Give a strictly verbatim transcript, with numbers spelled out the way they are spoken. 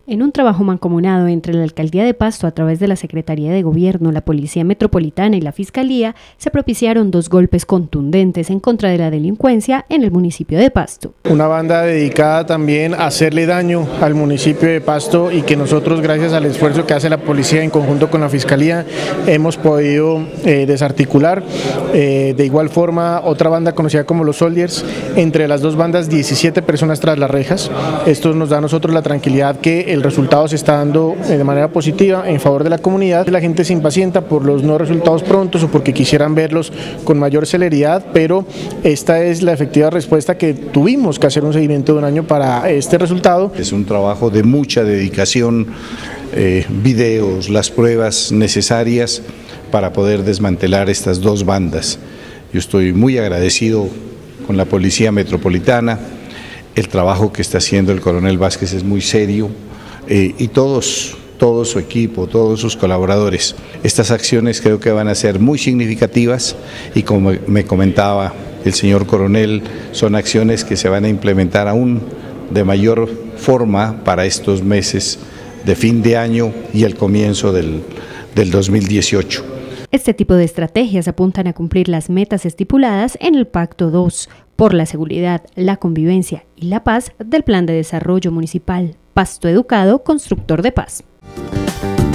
En un trabajo mancomunado entre la Alcaldía de Pasto a través de la Secretaría de Gobierno, la Policía Metropolitana y la Fiscalía, se propiciaron dos golpes contundentes en contra de la delincuencia en el municipio de Pasto. Una banda dedicada también a hacerle daño al municipio de Pasto y que nosotros, gracias al esfuerzo que hace la policía en conjunto con la Fiscalía, hemos podido eh, desarticular. Eh, de igual forma, otra banda conocida como los Soldiers, entre las dos bandas diecisiete personas tras las rejas. Esto nos da a nosotros la tranquilidad que el resultado se está dando de manera positiva en favor de la comunidad. La gente se impacienta por los no resultados prontos o porque quisieran verlos con mayor celeridad, pero esta es la efectiva respuesta que tuvimos que hacer un seguimiento de un año para este resultado. Es un trabajo de mucha dedicación, eh, videos, las pruebas necesarias para poder desmantelar estas dos bandas. Yo estoy muy agradecido con la Policía Metropolitana. El trabajo que está haciendo el coronel Vázquez es muy serio eh, y todos, todo su equipo, todos sus colaboradores. Estas acciones creo que van a ser muy significativas y, como me comentaba el señor coronel, son acciones que se van a implementar aún de mayor forma para estos meses de fin de año y el comienzo del, del dos mil dieciocho. Este tipo de estrategias apuntan a cumplir las metas estipuladas en el Pacto dos por la seguridad, la convivencia y la paz del Plan de Desarrollo Municipal Pasto Educado, Constructor de Paz.